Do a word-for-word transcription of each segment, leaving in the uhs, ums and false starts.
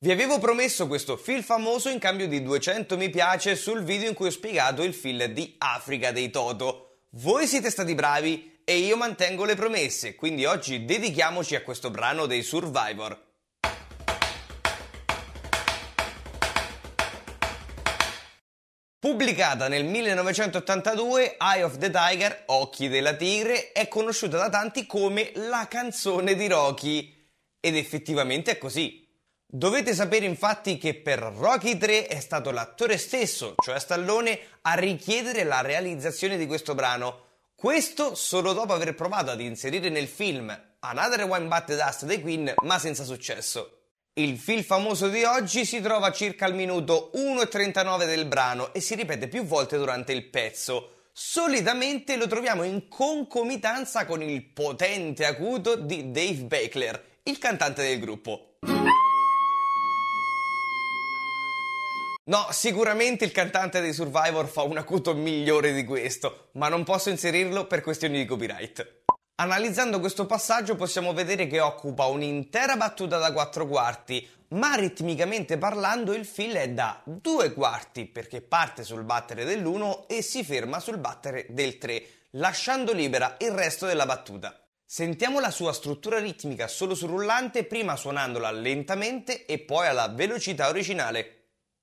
Vi avevo promesso questo feel famoso in cambio di duecento mi piace sul video in cui ho spiegato il feel di Africa dei Toto. Voi siete stati bravi e io mantengo le promesse, quindi oggi dedichiamoci a questo brano dei Survivor. Pubblicata nel millenovecentottantadue, Eye of the Tiger, Occhi della Tigre, è conosciuta da tanti come la canzone di Rocky. Ed effettivamente è così. Dovete sapere infatti che per Rocky tre è stato l'attore stesso, cioè Stallone, a richiedere la realizzazione di questo brano. Questo solo dopo aver provato ad inserire nel film Another One Bite the Dust dei Queen, ma senza successo. Il feel famoso di oggi si trova circa al minuto uno e trentanove del brano e si ripete più volte durante il pezzo. Solitamente lo troviamo in concomitanza con il potente acuto di Dave Beckler, il cantante del gruppo. No, sicuramente il cantante dei Survivor fa un acuto migliore di questo, ma non posso inserirlo per questioni di copyright. Analizzando questo passaggio possiamo vedere che occupa un'intera battuta da quattro quarti, ma ritmicamente parlando il feel è da due quarti, perché parte sul battere dell'uno e si ferma sul battere del tre, lasciando libera il resto della battuta. Sentiamo la sua struttura ritmica solo sul rullante, prima suonandola lentamente e poi alla velocità originale.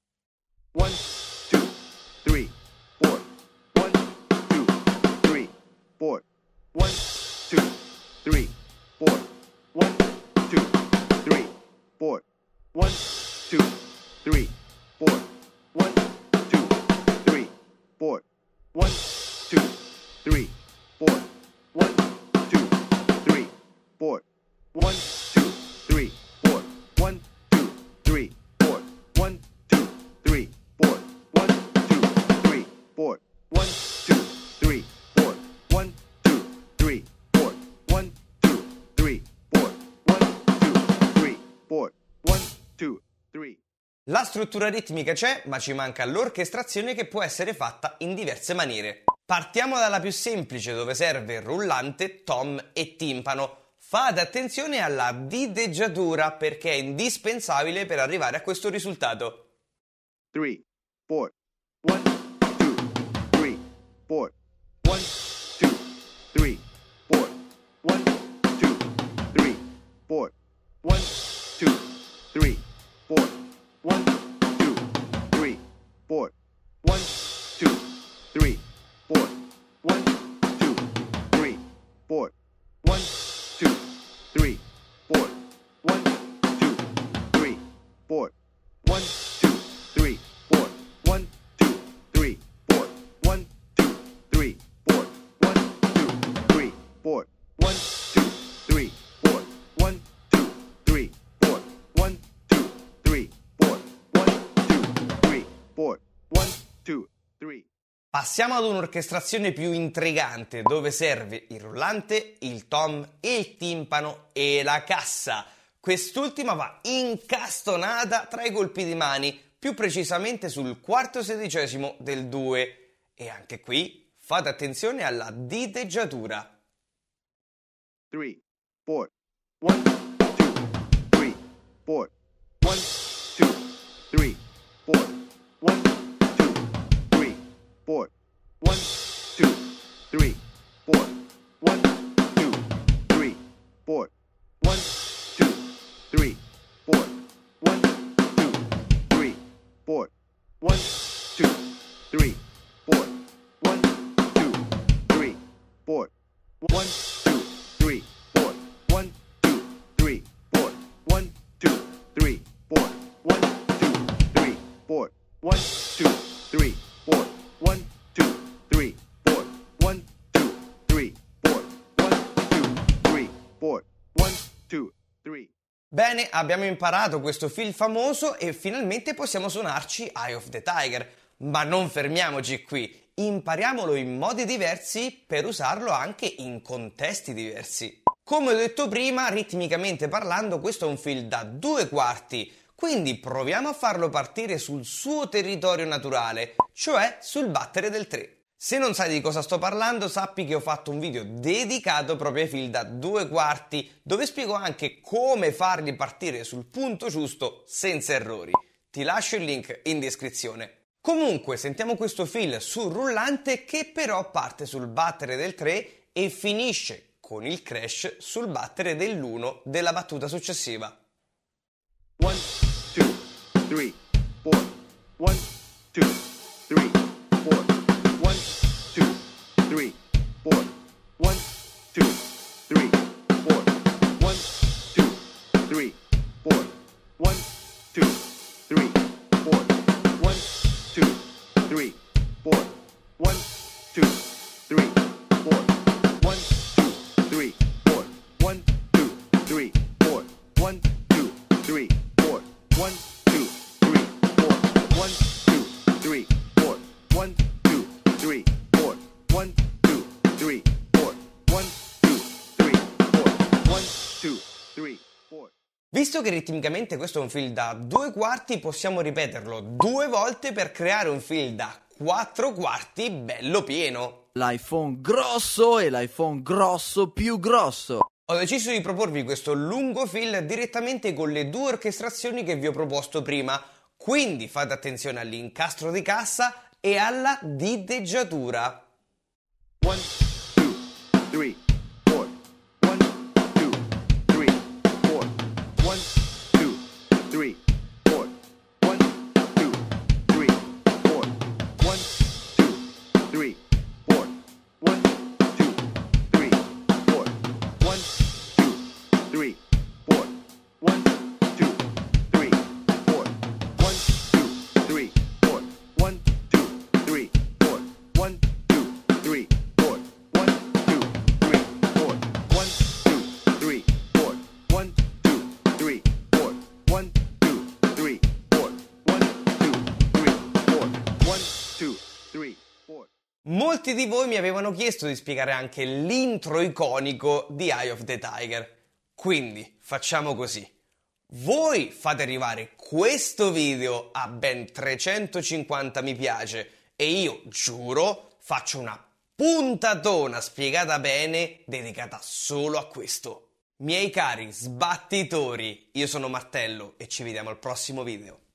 One, two, three, four. One, two, three, four. One, two, three, four. One, two, three, four. One, two, three, four. One, two, three, four. One, two, three, four. One, two, three, four. One, two, three, four. One, two, three, four. One, two, three, four. One, two, three, four. One, two, three, four. One, two, three, four. One, two, three, four. One, two, three, four. One, two, three. La struttura ritmica c'è, ma ci manca l'orchestrazione che può essere fatta in diverse maniere. Partiamo dalla più semplice, dove serve rullante, tom e timpano. Fate attenzione alla dideggiatura perché è indispensabile per arrivare a questo risultato. Three, four. One, two, three, four. One, two, three, four. One, two, three, four. One, two, three, four. One, two, three, four. One, two, three, four. One, two, three, four. One, two, three, four. One, two, three, four. One, two, three, four. One, two, three, four. One, two, three, four. One, two, three, four. One, two, three, four. One, two, three, four. One, two, three, four. One, two, three, four. One, two, three. Passiamo ad un'orchestrazione più intrigante, dove serve il rullante, il tom, il timpano e la cassa. Quest'ultima va incastonata tra i colpi di mani, più precisamente sul quarto sedicesimo del due. E anche qui fate attenzione alla dideggiatura. Three, four. One, two, three, four. One, two, three, four. One, two, three, four. One, two, three, four. One, two, three, four. One, two, three, four. One, two, three, four. One, two, three, four. One, two, three, four. One, two, three, four. One, two, three, four. One, two, three, four. One, two, three, four. One, two, three, four. One, two, three, four. One, two, three, four. One, two, three, four. One, two, three. Bene, abbiamo imparato questo feel famoso e finalmente possiamo suonarci Eye of the Tiger. Ma non fermiamoci qui, impariamolo in modi diversi per usarlo anche in contesti diversi. Come ho detto prima, ritmicamente parlando, questo è un feel da due quarti, quindi proviamo a farlo partire sul suo territorio naturale, cioè sul battere del tre. Se non sai di cosa sto parlando, sappi che ho fatto un video dedicato proprio ai fill da due quarti, dove spiego anche come farli partire sul punto giusto senza errori. Ti lascio il link in descrizione. Comunque, sentiamo questo fill sul rullante che però parte sul battere del tre e finisce con il crash sul battere dell'uno della battuta successiva. One, two, three, four. One, two, three, four. One, two, three, four. One, two, three, four. One, two, three, four. One, two, three, four. One, two, three, four. One, two, three, four. One, two, three, four. One, two, three, four. One, two, three, four. One, two, three, four. One, two, three, four. One, two, three, four. One, two, three, four. One, two, three, four. One, two, three, four. Visto che ritmicamente questo è un fill da due quarti, possiamo ripeterlo due volte per creare un fill da quattro quarti bello pieno. L'iPhone grosso e l'iPhone grosso più grosso. Ho deciso di proporvi questo lungo fill direttamente con le due orchestrazioni che vi ho proposto prima, quindi fate attenzione all'incastro di cassa e alla dideggiatura. One, two, three, four. One, two, three, four. One, two, three, four. One, two, three, four. One, two, three, four. One, two, three, four. One, two, three, four. One, two, three, four. One, two, three, four. One, two, three, four. One, two, three, four. One, two, three, four. One, two, three, four. One, two, three, four. One, two, three, four. One, two, three, four. One, two, three, four. Molti di voi mi avevano chiesto di spiegare anche l'intro iconico di Eye of the Tiger. Quindi facciamo così. Voi fate arrivare questo video a ben trecentocinquanta mi piace e io, giuro, faccio una puntatona spiegata bene dedicata solo a questo. Miei cari sbattitori, io sono Martello e ci vediamo al prossimo video.